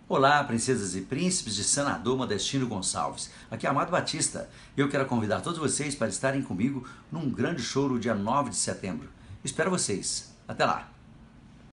Olá, princesas e príncipes de Senador Modestino Gonçalves. Aqui é Amado Batista e eu quero convidar todos vocês para estarem comigo num grande show no dia 9 de setembro. Espero vocês. Até lá!